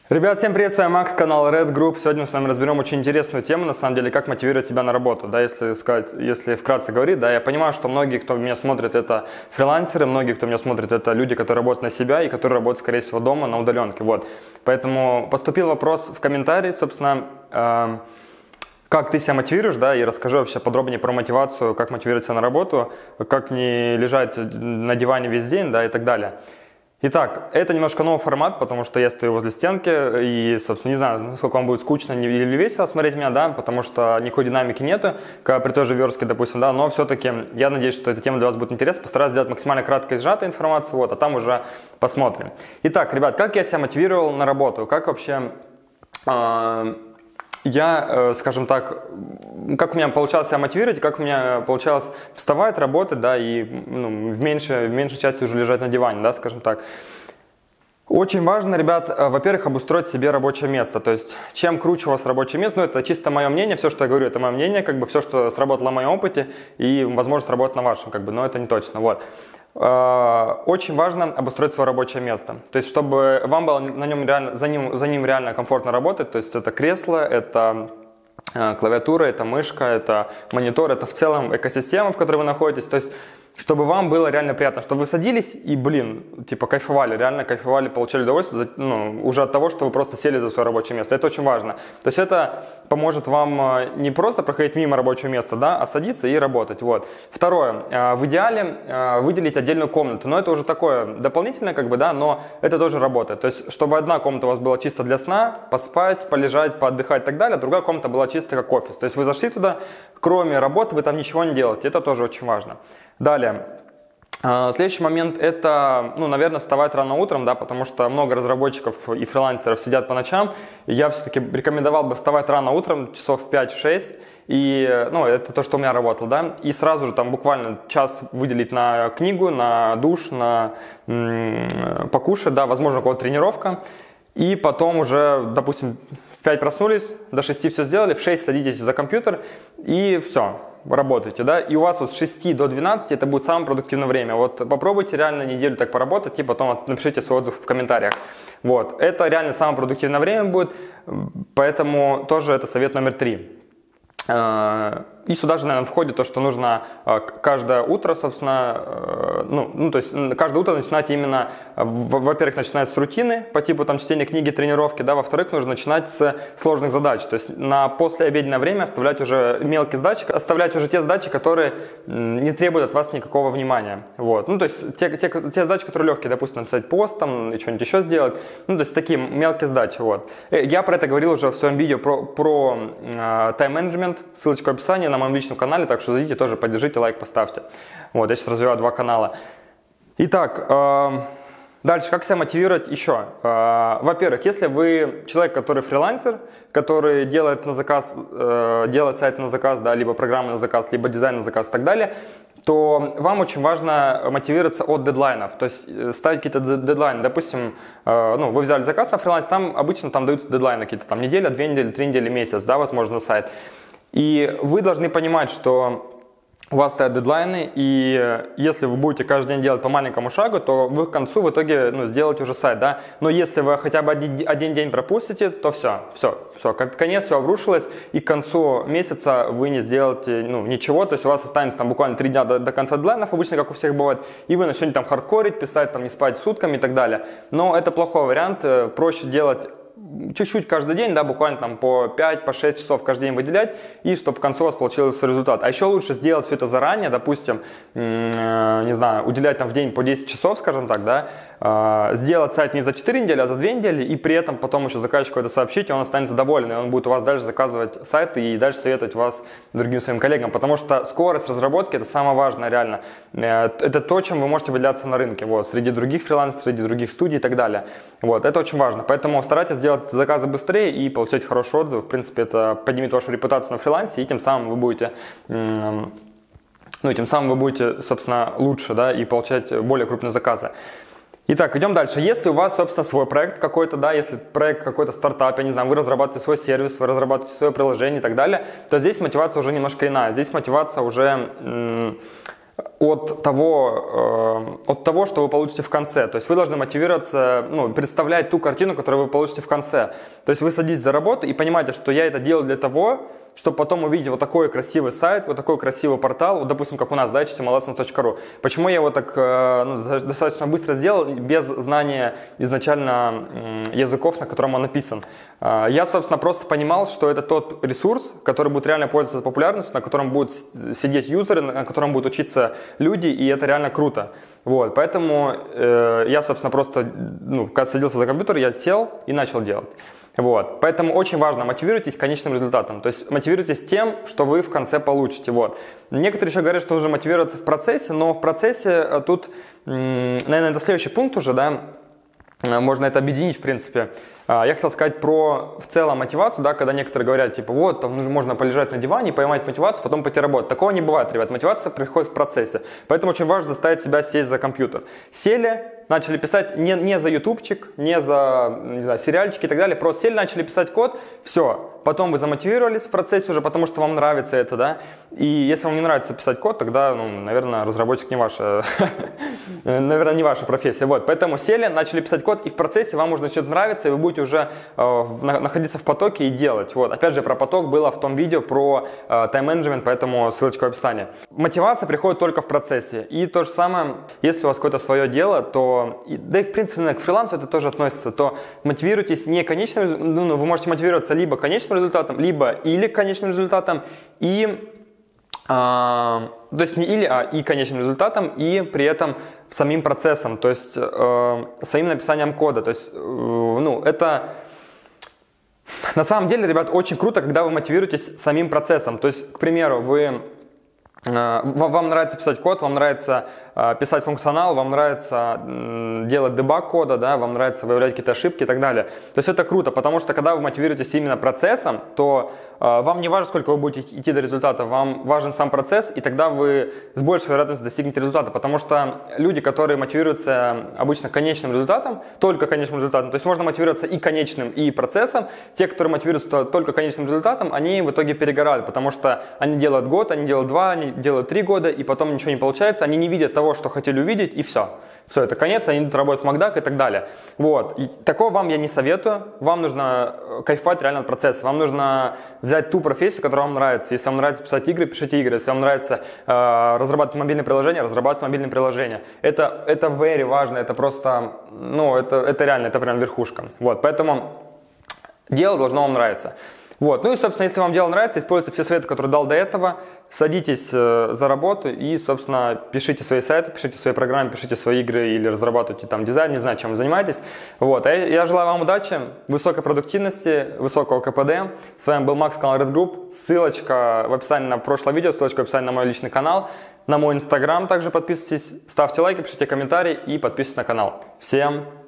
Ребят, всем привет, с вами Макс, канал Red Group. Сегодня мы с вами разберем очень интересную тему, на самом деле, как мотивировать себя на работу. Да, если вкратце говорить, да, я понимаю, что многие, кто меня смотрит, это фрилансеры, многие, кто меня смотрит, это люди, которые работают на себя и которые работают, скорее всего, дома на удаленке. Вот. Поэтому поступил вопрос в комментарии, собственно, как ты себя мотивируешь, да, и расскажу вообще подробнее про мотивацию, как мотивировать себя на работу, как не лежать на диване весь день, да, и так далее. Итак, это немножко новый формат, потому что я стою возле стенки и, собственно, не знаю, насколько вам будет скучно или весело смотреть меня, да, потому что никакой динамики нету, как при той же верстке, допустим, да, но все-таки я надеюсь, что эта тема для вас будет интересна, постараюсь сделать максимально краткой и сжатой информацию, вот, а там уже посмотрим. Итак, ребят, как я себя мотивировал на работу, как вообще... скажем так, как у меня получалось себя мотивировать, как у меня получалось вставать, работать, да, и в меньшей части уже лежать на диване, да, скажем так. Очень важно, ребят, во-первых, обустроить себе рабочее место, то есть чем круче у вас рабочее место, это чисто мое мнение, все, что я говорю, это мое мнение, как бы все, что сработало на моем опыте и, возможно, сработать на вашем, как бы, но это не точно, вот. Очень важно обустроить свое рабочее место, то есть чтобы вам было на нем реально, за ним реально комфортно работать, то есть это кресло, это клавиатура, это мышка, это монитор, это в целом экосистема, в которой вы находитесь, то есть чтобы вам было реально приятно, чтобы вы садились и, типа кайфовали, реально кайфовали, получали удовольствие, уже от того, что вы просто сели за свое рабочее место. Это очень важно. То есть это поможет вам не просто проходить мимо рабочего места, да, а садиться и работать. Вот. Второе. В идеале выделить отдельную комнату. Но это уже такое дополнительное, как бы, да, но это тоже работает. То есть чтобы одна комната у вас была чисто для сна, поспать, полежать, поотдыхать и так далее, а другая комната была чисто как офис. То есть вы зашли туда, кроме работы вы там ничего не делаете. Это тоже очень важно. Далее, следующий момент это, наверное, вставать рано утром, да, потому что много разработчиков и фрилансеров сидят по ночам. И я все-таки рекомендовал бы вставать рано утром, часов в 5-6. И, это то, что у меня работало, да, и сразу же там буквально час выделить на книгу, на душ, на покушать, да, возможно, у кого-то тренировка. И потом уже, допустим, в 5 проснулись, до 6 все сделали, в 6 садитесь за компьютер и все. Работаете, да, и у вас вот с 6 до 12 это будет самое продуктивное время. Вот попробуйте реально неделю так поработать и потом напишите свой отзыв в комментариях. Вот, это реально самое продуктивное время будет, поэтому тоже это совет номер 3. И сюда же, наверное, входит то, что нужно каждое утро, собственно, то есть каждое утро начинать именно, во-первых, начинать с рутины по типу там чтения книги, тренировки, да, во-вторых, нужно начинать с сложных задач, то есть на послеобеденное время оставлять уже мелкие задачи, оставлять уже те задачи, которые не требуют от вас никакого внимания, вот, то есть те задачи, которые легкие, допустим, написать пост там и что-нибудь еще сделать, то есть такие мелкие задачи, вот. Я про это говорил уже в своем видео про тайм-менеджмент, ссылочка в описании, на моем личном канале, так что зайдите тоже, поддержите, лайк поставьте. Вот, я сейчас развиваю 2 канала. Итак, дальше, как себя мотивировать еще? Во-первых, если вы человек, который фрилансер, который делает на заказ, делает сайты на заказ, да, либо программы на заказ, либо дизайн на заказ и так далее, то вам очень важно мотивироваться от дедлайнов, то есть ставить какие-то дедлайны. Допустим, вы взяли заказ на фриланс, там обычно даются дедлайны какие-то, там неделя, 2 недели, 3 недели, месяц, да, возможно, на сайт. И вы должны понимать, что у вас стоят дедлайны, и если вы будете каждый день делать по маленькому шагу, то вы к концу в итоге сделаете уже сайт, да. Но если вы хотя бы один день пропустите, то все, конец, все обрушилось, и к концу месяца вы не сделаете ничего, то есть у вас останется там буквально 3 дня до конца дедлайнов, обычно как у всех бывает, и вы начнете там хардкорить, писать, там не спать сутками и так далее. Но это плохой вариант, проще делать чуть-чуть каждый день, да, буквально там по 5-6 часов каждый день выделять, и чтобы к концу у вас получился результат. А еще лучше сделать все это заранее, допустим, не знаю, уделять там в день по 10 часов, скажем так, да, сделать сайт не за 4 недели, а за 2 недели, и при этом потом еще заказчику это сообщить, и он останется доволен, и он будет у вас дальше заказывать сайты и дальше советовать вас другим своим коллегам, потому что скорость разработки – это самое важное реально. Это то, чем вы можете выделяться на рынке, вот, среди других фрилансеров, среди других студий и так далее. Вот, это очень важно, поэтому старайтесь делать заказы быстрее и получать хорошие отзывы. В принципе, это поднимет вашу репутацию на фрилансе, и тем самым вы будете, собственно, лучше, да, и получать более крупные заказы. Итак, идем дальше. Если у вас, собственно, свой проект какой-то, да, если проект какой-то стартап, я не знаю, вы разрабатываете свой сервис, вы разрабатываете свое приложение и так далее, то здесь мотивация уже немножко иная. Здесь мотивация уже от того, что вы получите в конце. То есть вы должны мотивироваться, представлять ту картину, которую вы получите в конце. То есть вы садитесь за работу и понимаете, что я это делаю для того, чтобы потом увидеть вот такой красивый сайт, вот такой красивый портал, вот, допустим, как у нас, да, html.ru. Почему я его так достаточно быстро сделал, без знания изначально языков, на котором он написан? Я, собственно, просто понимал, что это тот ресурс, который будет реально пользоваться популярностью, на котором будут сидеть юзеры, на котором будут учиться люди, и это реально круто. Вот, поэтому я, собственно, просто, когда садился за компьютер, я сел и начал делать. Вот. Поэтому очень важно, мотивируйтесь конечным результатом. То есть мотивируйтесь тем, что вы в конце получите. Вот. Некоторые еще говорят, что нужно мотивироваться в процессе, но в процессе тут, наверное, это следующий пункт уже, да, можно это объединить в принципе. Я хотел сказать про в целом мотивацию, да, когда некоторые говорят, типа, вот, там можно полежать на диване, поймать мотивацию, потом пойти работать. Такого не бывает, ребят, мотивация приходит в процессе. Поэтому очень важно заставить себя сесть за компьютер. Сели, начали писать не за ютубчик, не за, не знаю, сериальчики и так далее, просто сели, начали писать код, все. Потом вы замотивировались в процессе уже, потому что вам нравится это, да. И если вам не нравится писать код, тогда, наверное, разработчик не ваша, наверное, не ваша профессия. Вот, поэтому сели, начали писать код, и в процессе вам уже начнет нравиться, и вы будете уже находиться в потоке и делать. Вот, опять же, про поток было в том видео про тайм-менеджмент, поэтому ссылочка в описании. Мотивация приходит только в процессе. И то же самое, если у вас какое-то свое дело, то, да и в принципе к фрилансу это тоже относится, то мотивируйтесь не конечным, вы можете мотивироваться либо конечным результатом, либо или конечным результатом, и то есть не или, а и конечным результатом, и при этом самим процессом, то есть самим написанием кода. То есть, это на самом деле, ребят, очень круто, когда вы мотивируетесь самим процессом. То есть, к примеру, вам нравится писать код, вам нравится писать функционал, вам нравится делать дебаг кода, да, вам нравится выявлять какие-то ошибки и так далее. То есть это круто, потому что когда вы мотивируетесь именно процессом, то вам не важно, сколько вы будете идти до результата, вам важен сам процесс, и тогда вы с большей вероятностью достигнете результата, потому что люди, которые мотивируются обычно конечным результатом, только конечным результатом, то есть можно мотивироваться и конечным, и процессом, те, которые мотивируются только конечным результатом, они в итоге перегорают, потому что они делают год, они делают 2, они делают 3 года, и потом ничего не получается, они не видят того, что хотели увидеть, и все. Все, это конец, они идут работать в Макдак и так далее. Вот. И такого вам я не советую. Вам нужно кайфовать реально от процесса. Вам нужно взять ту профессию, которая вам нравится. Если вам нравится писать игры, пишите игры. Если вам нравится разрабатывать мобильные приложения, разрабатывать мобильные приложения. Это very важно. Это просто, это реально, это прям верхушка. Вот. Поэтому дело должно вам нравиться. Вот. Ну и, собственно, если вам дело нравится, используйте все советы, которые дал до этого, садитесь за работу и, собственно, пишите свои сайты, пишите свои программы, пишите свои игры или разрабатывайте там дизайн, не знаю, чем вы занимаетесь. Вот. А я желаю вам удачи, высокой продуктивности, высокого КПД. С вами был Макс, канал Red Group. Ссылочка в описании на прошлое видео, ссылочка в описании на мой личный канал, на мой инстаграм также подписывайтесь, ставьте лайки, пишите комментарии и подписывайтесь на канал. Всем пока!